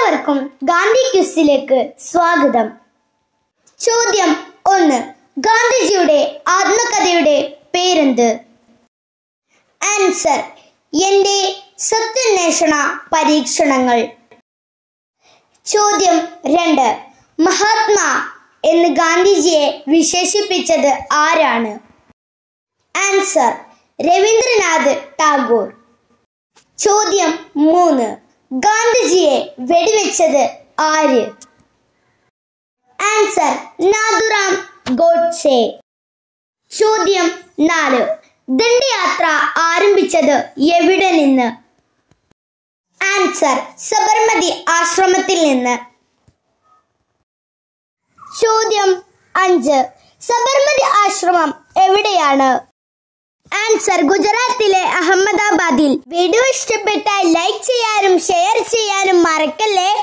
എല്ലാവർക്കും ഗാന്ധി ക്വിസിലേക്ക് സ്വാഗതം. ചോദ്യം 1. ഗാന്ധിജിയുടെ ആത്മകഥയുടെ പേരെന്ത്? ആൻസർ: എന്റെ സത്യാന്വേഷണ പരീക്ഷണങ്ങൾ. ചോദ്യം 2. മഹാത്മാ എന്ന് ഗാന്ധിജിയെ വിശേഷിപ്പിച്ചത് ആരാണ്? ആൻസർ: രവീന്ദ്രനാഥ് ടാഗോർ. ചോദ്യം 3. ഗാന്ധിജിയെ വെടിവെച്ചത് ആര്? ആൻസർ: നാഥുറാം ഗോഡ്സെ. ചോദ്യം 4. ദണ്ഡിയാത്ര ആരംഭിച്ചത് എവിടെ നിന്ന്? ആൻസർ: സബർമതി ആശ്രമത്തിൽ നിന്ന്. ചോദ്യം 5. സബർമതി ആശ്രമം എവിടെയാണ്? ആൻസർ: ഗുജറാത്തിലെ അഹമ്മദാബാദിൽ. വീഡിയോ ഇഷ്ടപ്പെട്ടാൽ ലൈക്ക് ചെയ്യാനും ഷെയർ ചെയ്യാനും മറക്കല്ലേ.